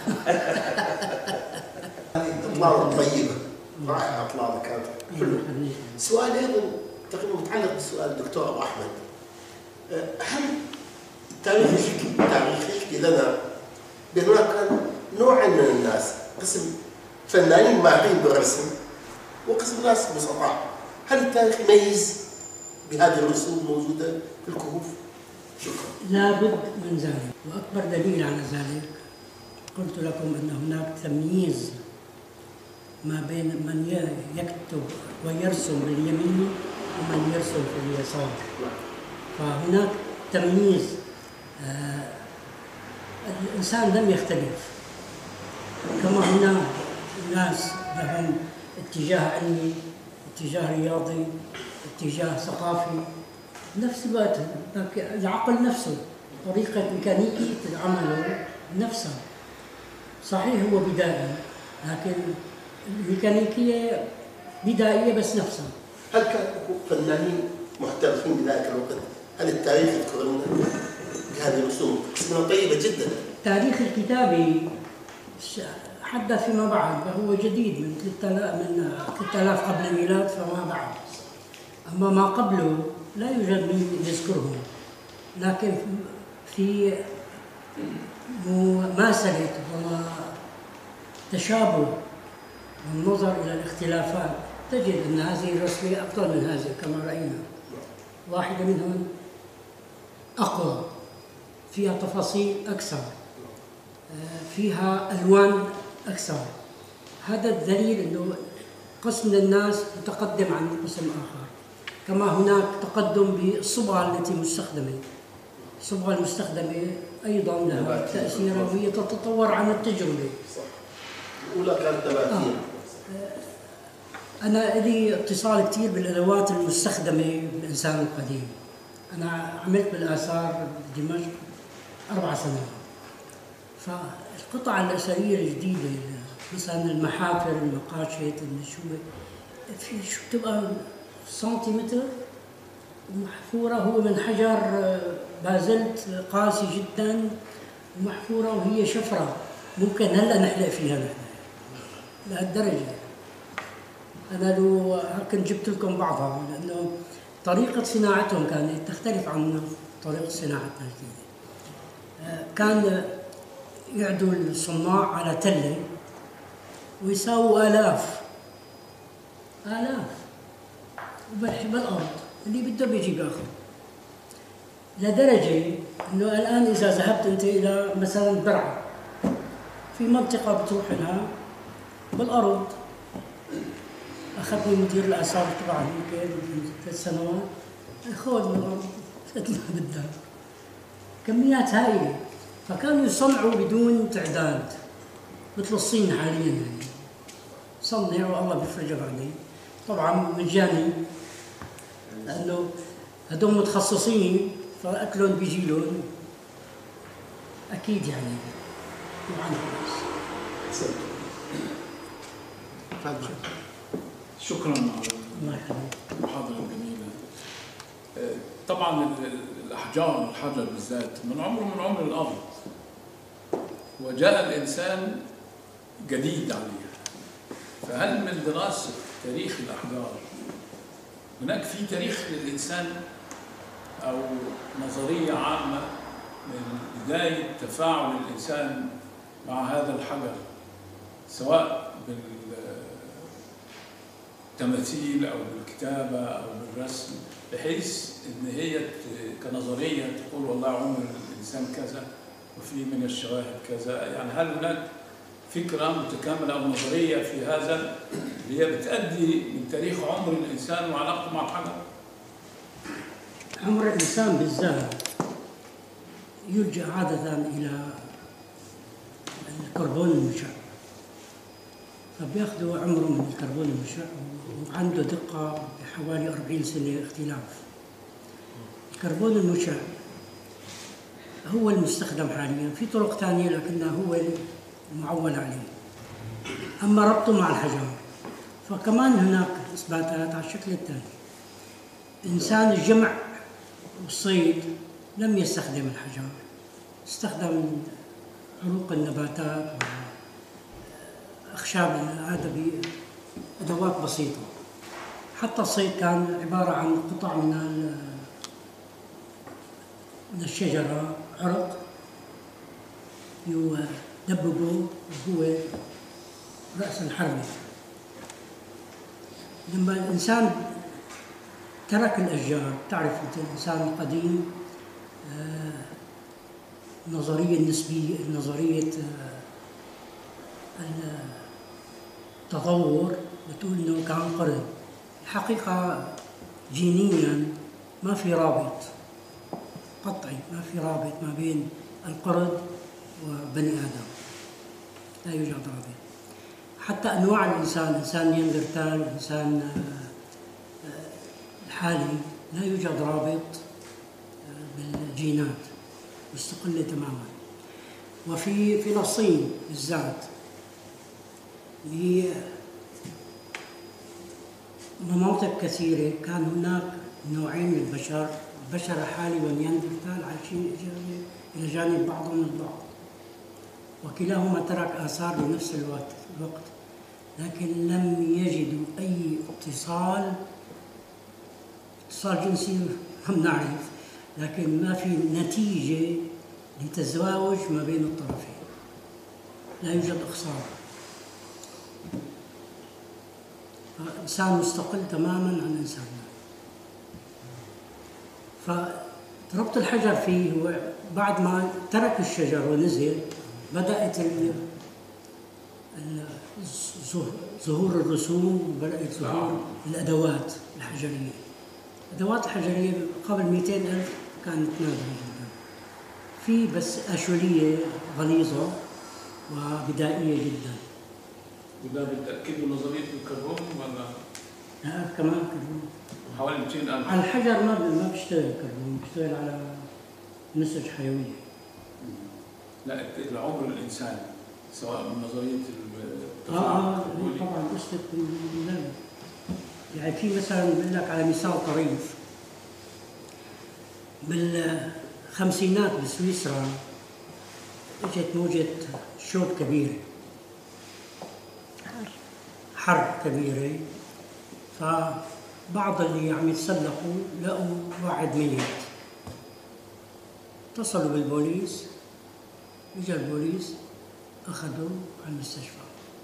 Speaker 5: هذه اطلاله طيبه رائعه اطلاله كانت حلوه. سؤال ايضا تقريبا متعلق بسؤال الدكتور ابو احمد، هل التاريخ يحكي التاريخ يحكي لنا بان هناك كان نوعين من الناس، قسم فنانين ماهرين بالرسم وقسم ناس بسطاء، هل التاريخ يميز بهذه الرسوم الموجوده في الكهوف؟ شكرا.
Speaker 2: لابد من ذلك، واكبر دليل على ذلك قلت لكم ان هناك تمييز ما بين من يكتب ويرسم باليمين ومن يرسم في اليسار. فهناك تمييز. آه الانسان لم يختلف، كما هناك ناس لهم اتجاه علمي، اتجاه رياضي، اتجاه ثقافي، نفس الوقت العقل نفسه، طريقة ميكانيكية عمله نفسها. صحيح هو بدائي، لكن الميكانيكية بدائية بس نفسها.
Speaker 5: هل كان فنانين محترفين بذلك الوقت؟ هل التاريخ يذكر لنا بهذه الرسوم؟ قسمها طيبة جدا.
Speaker 2: التاريخ الكتابي حدث فيما بعد، هو جديد من ثلاثة آلاف قبل الميلاد فما بعد. أما ما قبله لا يوجد من يذكرهم، لكن في مماثلة وتشابه والنظر إلى الاختلافات تجد أن هذه الرسمة أفضل من هذه كما رأينا. واحدة منهم أقوى، فيها تفاصيل أكثر، فيها ألوان أكثر. هذا الدليل أنه قسم من الناس متقدم عن قسم آخر. كما هناك تقدم بالصبغة التي مستخدمة. الصبغة المستخدمة أيضا لها تأثير وهي تتطور عن التجربة.
Speaker 5: صح. الأولى كانت نباتية.
Speaker 2: أنا لي اتصال كثير بالأدوات المستخدمة بالإنسان القديم. أنا عملت بالآثار بدمشق أربع سنوات. فالقطع الأثرية الجديدة مثلا المحافر، المقاشات، النشوة، في شو بتبقى سنتيمتر ومحفورة، هو من حجر بازلت قاسي جدا ومحفورة وهي شفرة، ممكن هلا نحلق فيها نحن لهالدرجة. أنا لو كنت جبت لكم بعضها، لأنه طريقة صناعتهم كانت تختلف عن طريقة صناعتنا الجديدة. كان يعدوا الصناع على تلة ويساووا آلاف آلاف بالأرض، اللي بده بيجي بياخذ. لدرجة إنه الآن إذا ذهبت أنت إلى مثلا درعا، في منطقة بتروح لها بالأرض. أخذني مدير الآثار تبع هيك من ثلاث سنوات، خذ من الأرض مثل ما بدك، كميات هائلة. فكانوا يصنعوا بدون تعداد مثل الصين حاليا، يعني صنع والله بيفرجها بعدين، طبعا مجاني لأنه هدول متخصصين فأكلهم بيجي لهم أكيد يعني طبعا.
Speaker 6: شكرا على
Speaker 2: الله يحفظك.
Speaker 6: المحاضرة الجميلة. طبعا الأحجار والحجر بالذات من عمره من عمر الأرض، وجاء الإنسان جديد عليها. فهل من دراسة تاريخ الأحجار هناك في تاريخ للإنسان أو نظرية عامة من بداية تفاعل الإنسان مع هذا الحجر، سواء بالتماثيل أو بالكتابة أو بالرسم، بحيث إن هي كنظرية تقول والله عمر الإنسان كذا وفي من الشواهد كذا؟ يعني هل هناك فكرة متكاملة أو نظرية في هذا اللي هي بتأدي من تاريخ عمر الإنسان وعلاقته مع الحجر؟
Speaker 2: عمر الإنسان بالذات يرجع عادة إلى الكربون المشع، فبياخذوا عمره من الكربون المشع وعنده دقة بحوالي أربعين سنة اختلاف. الكربون المشع هو المستخدم حاليا، في طرق ثانية لكنها هو المعول عليه. أما ربطه مع الحجر فكمان هناك إثباتات على الشكل الثاني. إنسان الجمع والصيد لم يستخدم الحجر، استخدم عروق النباتات وأخشاب هذا بأدوات بسيطة. حتى الصيد كان عبارة عن قطع من من الشجرة، عرق يدببه وهو رأس الحربة. لما الإنسان ترك الأشجار، تعرف أنت الإنسان القديم النظرية النسبية، نظرية التطور بتقول إنه كان قرد. الحقيقة جينيا ما في رابط قطعي، ما في رابط ما بين القرد وبني آدم، لا يوجد رابط. حتى أنواع الإنسان، إنسان نياندرتال، إنسان الحالي، لا يوجد رابط بالجينات، مستقلة تماما. وفي فلسطين بالذات بمناطق كثيرة كان هناك نوعين من البشر، البشر الحالي والنياندرتال عايشين إلى جانب بعضهم البعض، وكلاهما ترك آثار بنفس الوقت الوقت لكن لم يجدوا أي اتصال اتصال جنسي هم نعرف، لكن ما في نتيجة لتزاوج ما بين الطرفين، لا يوجد إخصار. إنسان مستقل تماماً عن إنسان. فربط الحجر فيه هو بعد ما ترك الشجر ونزل بدأت ظهور الرسوم وبدأت ظهور الأدوات الحجرية. الأدوات الحجرية قبل مئتين ألف كانت نادرة جدا، في بس أشولية غليظة وبدائية جدا.
Speaker 6: وده بتأكدوا نظرية الكربون ولا؟
Speaker 2: لا كمان كربون.
Speaker 6: حوالي مئتين ألف.
Speaker 2: على الحجر ما ما بيشتغل كربون، بيشتغل على نسج حيوية.
Speaker 6: لا العمر الإنسان سواء من نظرية
Speaker 2: اه اه طبعا اثبت بالله. يعني في مثلا بقول لك على مثال طريف، بالخمسينات بسويسرا اجت موجة شوب كبيرة، حر كبيرة، فبعض اللي عم يتسلقوا لقوا واحد ميت، اتصلوا بالبوليس، اجى البوليس اخذوه على المستشفى.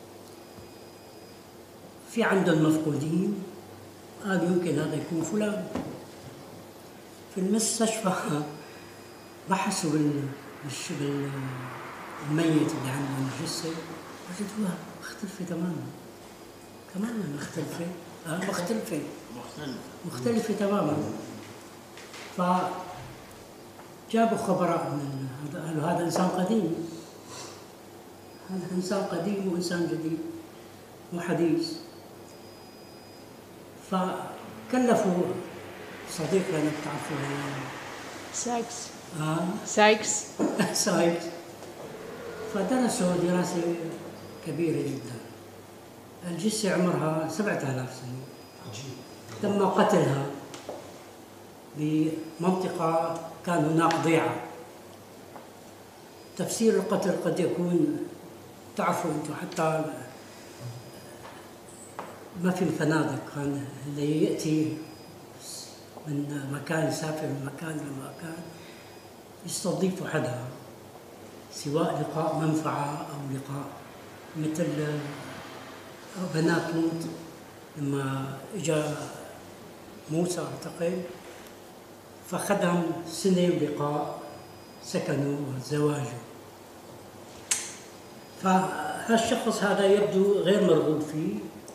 Speaker 2: في عندهم مفقودين، قال يمكن هذا يكون فلان. في المستشفى بحثوا بالميت اللي عندهم الجثة، وجدوها مختلفة تماما، تماما مختلفة، آه مختلفة مختلفة تماما. فجابوا خبراء من هذا، قالوا هذا إنسان قديم، هذا إنسان قديم وإنسان جديد وحديث. فكلفوا صديق لنا بتعرفوا
Speaker 3: سايكس
Speaker 2: آه
Speaker 3: سايكس
Speaker 2: سايكس، فدرسوا دراسة كبيرة جدا. الجثة عمرها سبعة آلاف سنة، تم قتلها بمنطقة كان هناك ضيعة. تفسير القتل قد يكون، تعرفوا أنتم حتى ما في الفنادق، كان اللي يأتي من مكان يسافر من مكان لمكان يستضيفوا حدا، سواء لقاء منفعة أو لقاء مثل بنات لوط لما إجا موسى أعتقد فخدم سنة ولقاء سكنوا وزواجه. فهالشخص هذا يبدو غير مرغوب فيه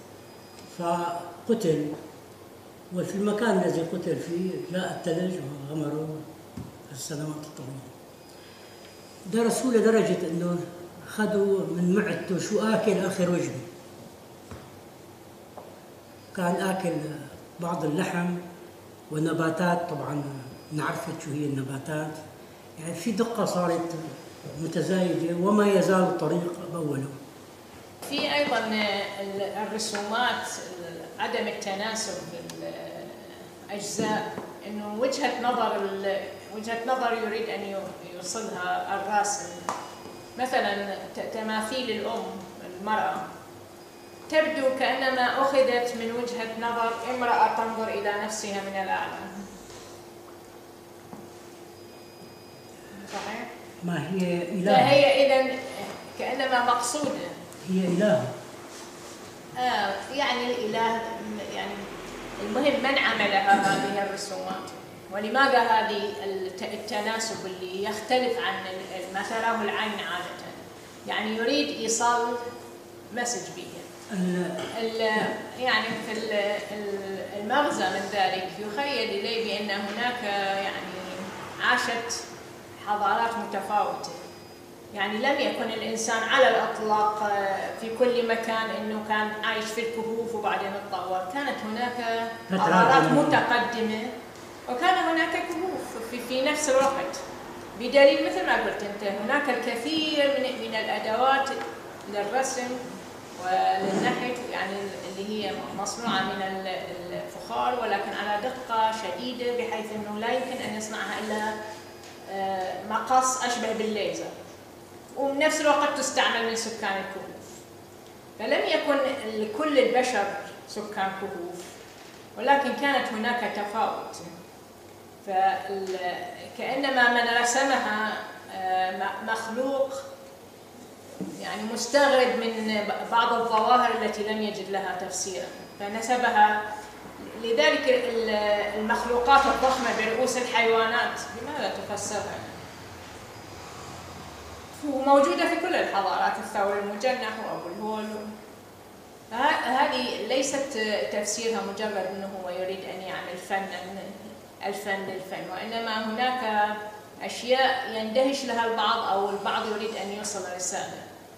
Speaker 2: فقتل، وفي المكان الذي قتل فيه لا الثلج وغمره السنوات الطويلة. درسوا لدرجة أنه أخذوا من معدته شو آكل آخر وجبة، كان آكل بعض اللحم ونباتات، طبعا نعرفت شو هي النباتات، يعني في دقة صارت متزايدة وما يزال الطريق بأوله.
Speaker 3: في أيضا الرسومات عدم التناسب بالأجزاء، إنه وجهة نظر وجهة نظر يريد أن يوصلها الراسم. مثلا تماثيل الأم المرأة تبدو كأنما أخذت من وجهة نظر امرأة تنظر إلى نفسها من الأعلى. صحيح؟
Speaker 2: ما هي إله،
Speaker 3: فهي إذن كأنما مقصودة،
Speaker 2: هي إله.
Speaker 3: آه يعني الإله، يعني المهم من عملها هذه الرسومات، ولماذا هذه التناسب اللي يختلف عن ما تراه العين عادة، يعني يريد إيصال مسج به. يعني في المغزى من ذلك يخيل إلي بأن هناك يعني عاشت حضارات متفاوتة، يعني لم يكن الإنسان على الإطلاق في كل مكان أنه كان عايش في الكهوف وبعدين اتطور، كانت هناك حضارات متقدمة وكان هناك كهوف في, في نفس الوقت، بدليل مثل ما قلت أنت هناك الكثير من, من الأدوات للرسم وللنحت، يعني اللي هي مصنوعة من الفخار ولكن على دقة شديدة بحيث أنه لا يمكن أن يصنعها إلا مقص أشبه بالليزر، وبنفس الوقت تستعمل من سكان الكهوف. فلم يكن كل البشر سكان كهوف، ولكن كانت هناك تفاوت. فكأنما من رسمها مخلوق يعني مستغرب من بعض الظواهر التي لم يجد لها تفسيرا، فنسبها. لذلك المخلوقات الضخمة برؤوس الحيوانات لماذا تفسرها؟ وموجودة في كل الحضارات، الثور المجنح وأبو الهول. هذه ليست تفسيرها مجرد أنه هو يريد أن يعمل فن الفن للفن، وإنما هناك أشياء يندهش لها البعض أو البعض يريد أن يوصل رسالة.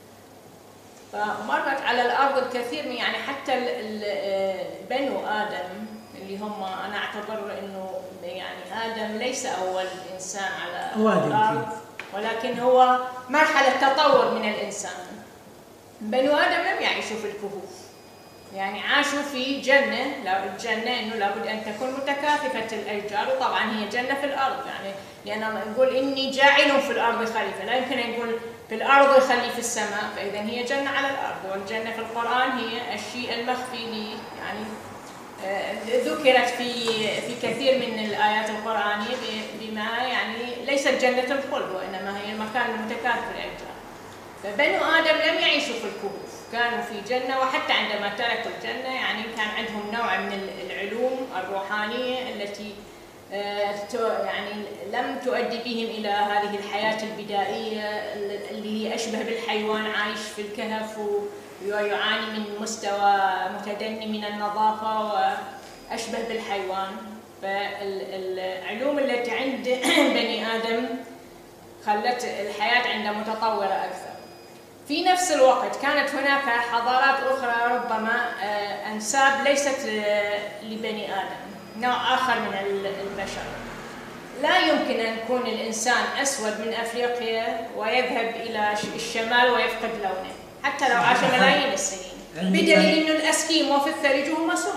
Speaker 3: فمرت على الأرض الكثير من يعني حتى بنو آدم اللي هم أنا أعتبر إنه يعني آدم ليس أول إنسان على الأرض، ولكن هو مرحلة تطور من الإنسان. بنو آدم لم يعيشوا في الكهوف، يعني عاشوا في جنة، الجنة إنه لابد أن تكون متكاثفة الأشجار، وطبعا هي جنة في الأرض، يعني لأن نقول إني جاعل في الأرض خليفة، لا يمكن أن نقول في الأرض يخلي في السماء، فإذا هي جنة على الأرض. والجنة في القرآن هي الشيء المخفي لي، يعني ذكرت في في كثير من الآيات القرآنية بما يعني ليست جنة الخلد، وإنما هي المكان المتكاثف الأشجار. فبنو آدم لم يعيشوا في الكهوف، كانوا في جنة، وحتى عندما تركوا الجنة يعني كان عندهم نوع من العلوم الروحانية التي يعني لم تؤدي بهم إلى هذه الحياة البدائية اللي هي أشبه بالحيوان عايش في الكهف ويعاني من مستوى متدني من النظافة وأشبه بالحيوان. فالعلوم التي عند بني آدم خلت الحياة عنده متطورة أكثر. في نفس الوقت كانت هناك حضارات أخرى ربما أنساب ليست لبني آدم، نوع آخر من البشر. لا يمكن أن يكون الإنسان أسود من أفريقيا ويذهب إلى الشمال ويفقد لونه حتى لو عاش ملايين السنين، بدليل أن الأسكيمو في الثلج هم سمر.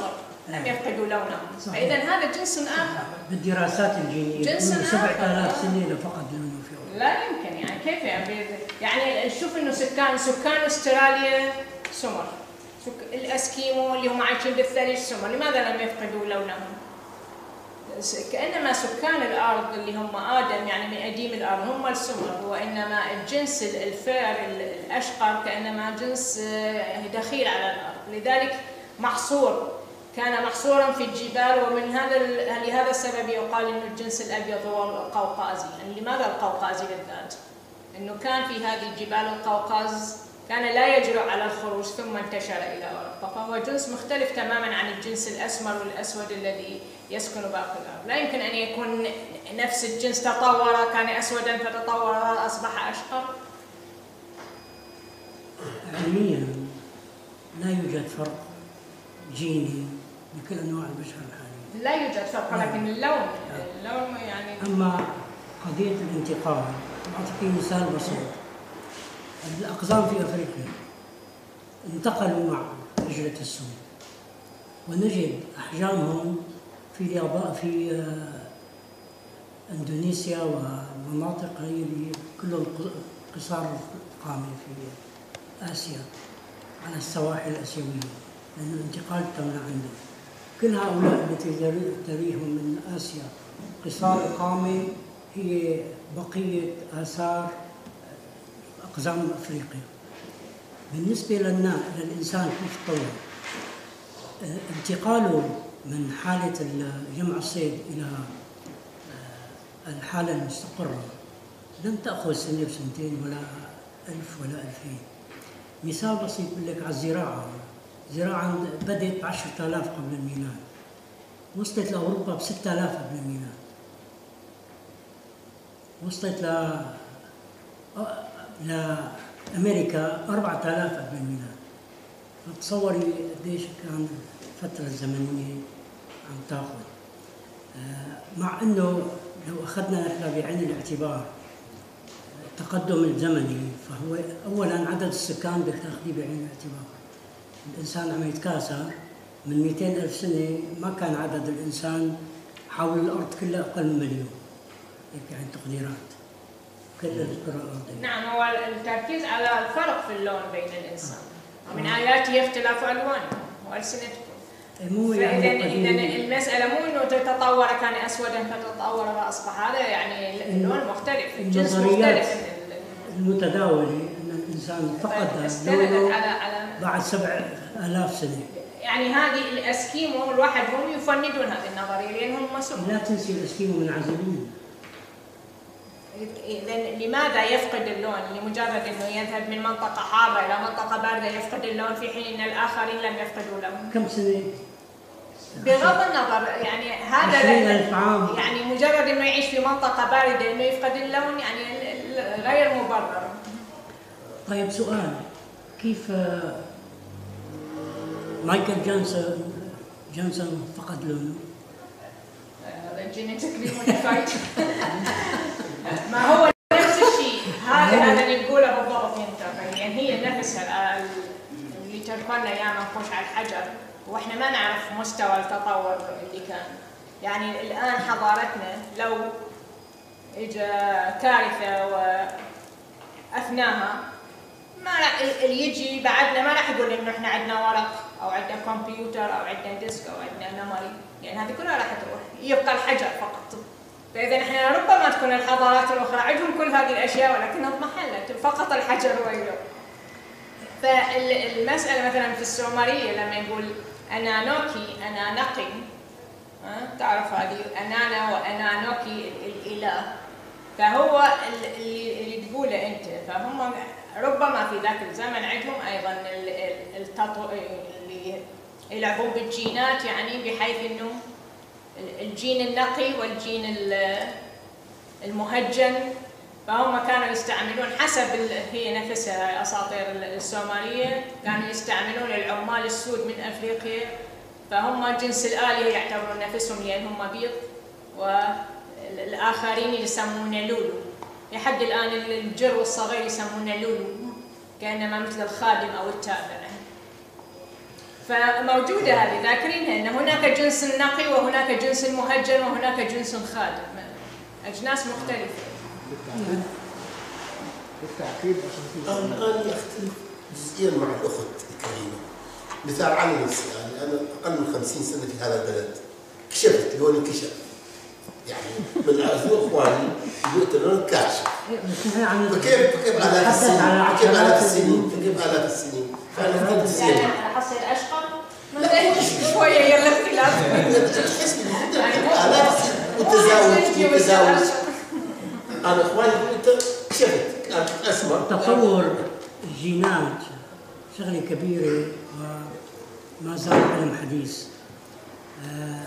Speaker 3: لم يفقدوا لونهم. فإذا هذا جنس آخر.
Speaker 2: بالدراسات الجينية
Speaker 3: جنس آخر
Speaker 2: سبعة آلاف سنة لفقد لونه في أوروبا.
Speaker 3: لا يمكن، يعني كيف يعني؟ يعني نشوف إنه سكان سكان أستراليا سمر، الأسكيمو اللي هم عايشين بالثلج سمر، لماذا لم يفقدوا لونهم؟ كأنما سكان الأرض اللي هم آدم يعني من قديم الأرض هم السمر، وإنما الجنس الفير الأشقر كأنما جنس دخيل على الأرض، لذلك محصور، كان محصورا في الجبال. ومن هذا لهذا السبب يقال إنه الجنس الأبيض هو القوقازي. يعني لماذا القوقازي بالذات؟ إنه كان في هذه الجبال القوقاز كان لا يجرؤ على الخروج ثم انتشر إلى أوروبا، فهو جنس مختلف تماما عن الجنس الأسمر والأسود الذي يسكن باقي الأرض. لا يمكن أن يكون نفس الجنس تطور، كان أسودا فتطور أصبح أشقر.
Speaker 2: علميا لا يوجد فرق جيني لكل أنواع البشر الحالية.
Speaker 3: لا يوجد فرق، لكن اللون اللون يعني.
Speaker 2: أما قضية الانتقال، أعطيك مثال بسيط. الأقزام في أفريقيا انتقلوا مع هجرة السود، ونجد أحجامهم في اليابان في إندونيسيا ومناطق هي كلهم قصار القامة في آسيا على السواحل الآسيوية، لأن الانتقال تم عندهم. كل هؤلاء التي تريهم من آسيا قصار القامة هي بقية آثار أقزام أفريقيا. بالنسبة لنا للإنسان كيف تطور؟ انتقاله من حالة جمع الصيد إلى الحالة المستقرة لم تأخذ سنة وسنتين ولا ألف ولا ألفين. مثال بسيط يقول لك على الزراعة. الزراعة بدأت بعشرة آلاف قبل الميلاد، وصلت لأوروبا بستة آلاف قبل الميلاد، وصلت ل لأمريكا أربعة آلاف قبل الميلاد. فتصوري قديش كان الفترة الزمنية عم تاخذ. مع انه لو اخذنا نحن بعين الاعتبار التقدم الزمني، فهو اولا عدد السكان بدك تاخذيه بعين الاعتبار. الانسان عم يتكاثر من مئتين ألف سنة، ما كان عدد الانسان حول الارض كلها اقل من مليون. هيك يعني تقديرات كل الكرة الارضية.
Speaker 3: نعم، هو التركيز على الفرق في اللون بين الانسان، ومن اياته اختلاف الوانهم والسنتهم. فإذا إذا المسألة مو إنه تتطور كان أسودا فتطور فأصبح هذا، يعني اللون مختلف، الجنس مختلف.
Speaker 2: المتداولة أن الإنسان فقد لونه على على بعد سبع آلاف سنة.
Speaker 3: يعني هذه الأسكيمو الواحد هم يفندون هذه النظرية لأنهم مسؤول.
Speaker 2: لا تنسي الأسكيمو منعزلين.
Speaker 3: إذا لماذا يفقد اللون؟ لمجرد إنه يذهب من منطقة حارة إلى منطقة باردة يفقد اللون، في حين أن الآخرين لم يفقدوا لون.
Speaker 2: كم سنة؟
Speaker 3: بغض النظر، يعني هذا يعني مجرد انه يعيش في منطقه بارده انه يفقد اللون يعني غير مبرر.
Speaker 2: طيب سؤال، كيف مايكل جونسون جونسون فقد لونه؟
Speaker 3: هذا جينيتيكلي موديفايد. ما هو نفس الشيء، هذا هذا اللي نقوله بالضبط انت، يعني هي نفسها اللي تركنا ايام نخش على الحجر واحنا ما نعرف مستوى التطور اللي كان. يعني الان حضارتنا لو اجى كارثه وافناها، ما راح اللي يجي بعدنا ما راح يقول انه احنا عندنا ورق او عندنا كمبيوتر او عندنا ديسك او عندنا ميموري، يعني هذه كلها راح تروح، يبقى الحجر فقط. فاذا احنا ربما تكون الحضارات الاخرى عندهم كل هذه الاشياء ولكنها اضمحلت، فقط الحجر ويله. فالمساله مثلا في السومريه لما يقول أنا نوكي أنا نقي، أه؟ تعرف هذه أنانا وأنا نوكي الإله، فهو اللي, اللي تقوله أنت. فهم ربما في ذاك الزمن عندهم أيضا التطو... اللي يلعبون بالجينات، يعني بحيث إنه الجين النقي والجين المهجن، فهم كانوا يستعملون حسب هي نفسها أساطير السومرية، كانوا يستعملون العمال السود من أفريقيا، فهم جنس الآلهة يعتبرون نفسهم لأنهم بيض، والآخرين يسمونه لولو. لحد الآن الجرو الصغير يسمونه لولو، كأنما مثل الخادم أو التابع. فموجودة هذه ذاكرينها أن هناك جنس نقي وهناك جنس مهجن وهناك جنس خادم، أجناس مختلفة.
Speaker 1: بالتأكيد.
Speaker 5: أنا أختلف جزئيا مع الأخت الكريمة. مثال على نفسي، يعني أنا أقل من خمسين سنة في هذا البلد، كشفت لوني كشف، يعني من أعزو إخواني قلت لون كاشف. فكيف فكيف آلاف السنين؟ فكيف آلاف السنين؟ فكيف آلاف السنين؟ فأنا أختلف
Speaker 3: يعني أنا حصير أشقر؟ شوية يلا اختلاف.
Speaker 5: تحس آلاف السنين والتزاوج والتزاوج. أنا إخواني قلت كشفت أسمع.
Speaker 2: تطور الجينات شغلة كبيرة وما زال علم حديث. آه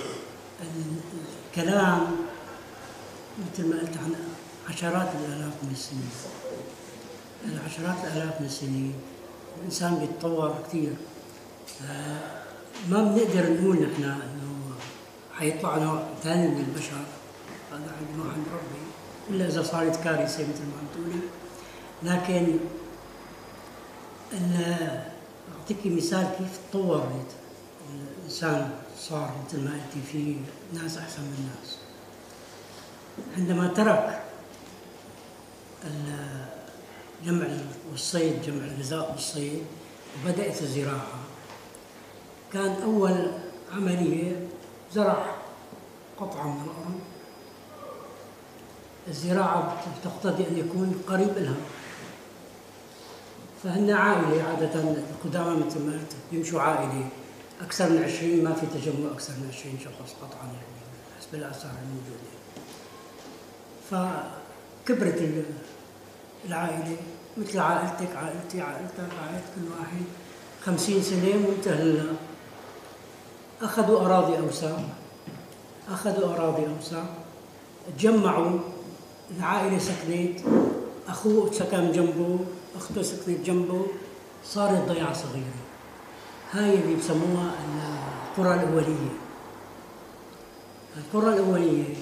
Speaker 2: الكلام مثل ما قلت عن عشرات الآلاف من السنين. العشرات الآلاف من السنين الإنسان بيتطور كثير. آه ما بنقدر نقول نحن إنه حيطلع نوع ثاني من البشر، هذا عند نوع عند ربي، إلا إذا صارت كارثة مثل ما عم تقولي. لكن أعطيكي مثال كيف تطورت الإنسان، صار مثل ما قلتي في ناس أحسن من ناس. عندما ترك جمع والصيد، جمع الغذاء والصيد، وبدأت الزراعة، كان أول عملية زرع قطعة من الأرض. الزراعة تقتضي أن يكون قريب لها، فهن عائلة عادة القدامى مثل ما قلت يمشوا عائلة أكثر من عشرين، ما في تجمع أكثر من عشرين شخص قطعا يعني حسب الآثار الموجودة. فكبرت العائلة مثل عائلتك عائلتي عائلتك عائلة كل واحد، خمسين سنة وانتهى. أخذوا أراضي أوسع، أخذوا أراضي أوسع، تجمعوا، العائلة سكنت، أخوه سكن جنبه، أخته سكنت جنبه، صارت ضيعة صغيرة. هاي اللي بسموها القرى الأولية. القرى الأولية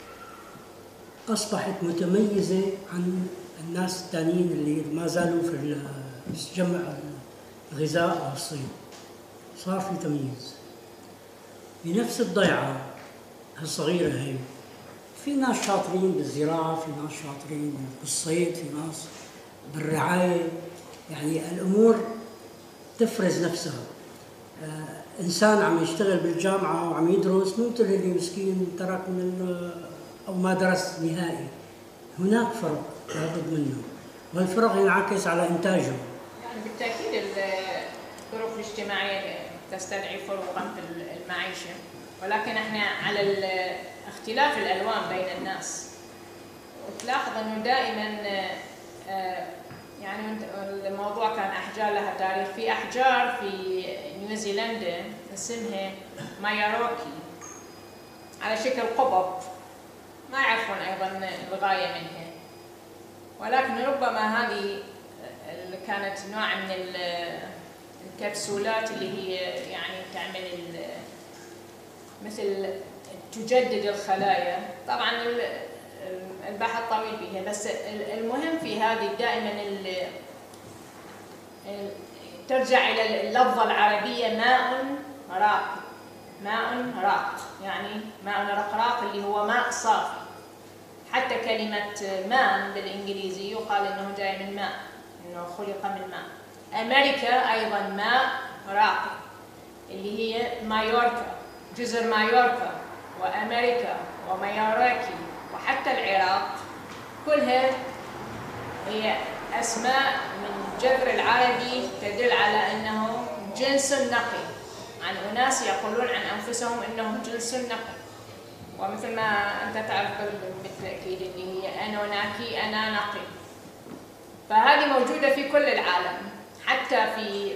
Speaker 2: أصبحت متميزة عن الناس الثانيين اللي ما زالوا في جمع الغذاء والصيد. صار في تمييز. بنفس الضيعة الصغيرة هي في ناس شاطرين بالزراعة، في ناس شاطرين بالصيد، في ناس بالرعاية، يعني الأمور تفرز نفسها. آه إنسان عم يشتغل بالجامعة وعم يدرس مو مثل اللي مسكين ترك من أو ما درس نهائي. هناك فرق لابد منه، والفرق ينعكس على إنتاجه.
Speaker 3: يعني بالتأكيد الظروف الاجتماعية تستدعي فروقا في المعيشة، ولكن احنا على اختلاف الألوان بين الناس. وتلاحظ أنه دائما يعني الموضوع كان أحجار لها تاريخ. في أحجار في نيوزيلندا اسمها ماياروكي على شكل قبب، ما يعرفون أيضا الغاية منها، ولكن ربما هذه كانت نوع من الكبسولات اللي هي يعني تعمل مثل تجدد الخلايا. طبعا البحث طويل فيها، بس المهم في هذه دائما ترجع إلى اللفظة العربية ماء راق. ماء راق يعني ماء رقراق اللي هو ماء صافي. حتى كلمة مان بالإنجليزي يقال إنه جاي من ماء، إنه خلق من ماء. أمريكا أيضا ماء راقي اللي هي مايوركا، جزر مايوركا وأمريكا ومايوراكي وحتى العراق، كلها هي أسماء من جذر العربي تدل على أنه جنس نقي، عن أناس يقولون عن أنفسهم أنهم جنس نقي. ومثل ما أنت تعرف بالتأكيد اللي هي أنا ناكي أنا نقي. فهذه موجودة في كل العالم، حتى في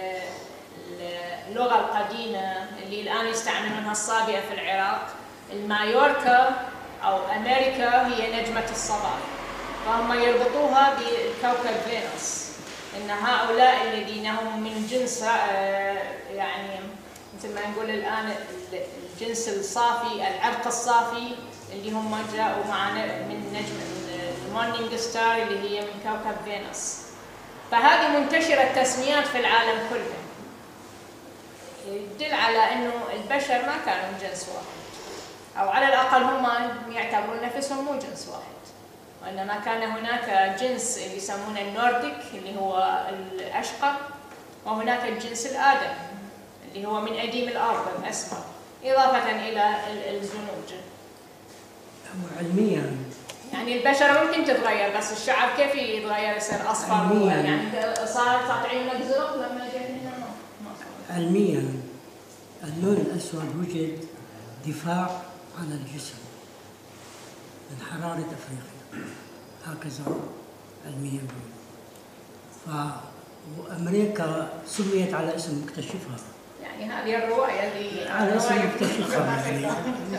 Speaker 3: اللغة القديمة اللي الآن يستعملونها الصابئة في العراق، المايوركا أو أمريكا هي نجمة الصباح، فهم يربطوها بكوكب فينوس، إن هؤلاء الذين هم من جنس يعني مثل ما نقول الآن الجنس الصافي، العرق الصافي اللي هم جاءوا معنا من نجم المورنينج ستار اللي هي من كوكب فينوس. فهذه منتشرة التسميات في العالم كله. يدل على انه البشر ما كانوا جنس واحد، او على الاقل هم يعتبرون نفسهم مو جنس واحد، وانما كان هناك جنس اللي يسمونه النورديك اللي هو الاشقر، وهناك الجنس الادم اللي هو من اديم الارض الاسمر، اضافه الى الزنوج.
Speaker 2: علميا
Speaker 3: يعني البشره ممكن تتغير، بس الشعر كيف يتغير يصير اصفر؟
Speaker 2: علميا
Speaker 3: يعني صار صارت عيونك زرق لما جيت هنا ما صار.
Speaker 2: علميا اللون الاسود وجد دفاع عن الجسم من حراره افريقيا، هكذا علميا. ف وامريكا سميت على اسم مكتشفها،
Speaker 3: يعني هذه الروايه اللي
Speaker 2: على اسم مكتشفها يعني.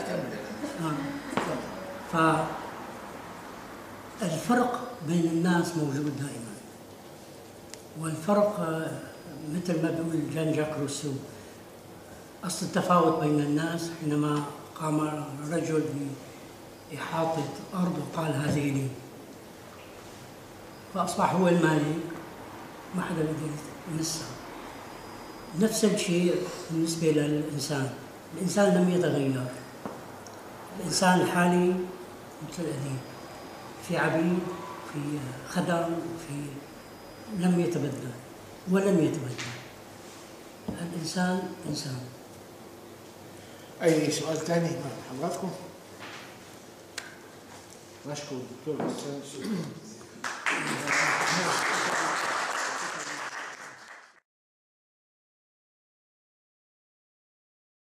Speaker 2: فالفرق بين الناس موجود دائما، والفرق مثل ما بيقول جان جاك روسو، اصل التفاوت بين الناس حينما قام رجل بإحاطة أرض وقال هذه لي، فأصبح هو المالك، ما حدا بده يمسها. نفس الشيء بالنسبة للإنسان، الإنسان لم يتغير، الإنسان الحالي مثل القديم، في عبيد، في خدم، في لم يتبدل ولم يتبدل، الإنسان إنسان.
Speaker 1: أي سؤال ثاني مع حضراتكم؟ نشكر الدكتور الأستاذ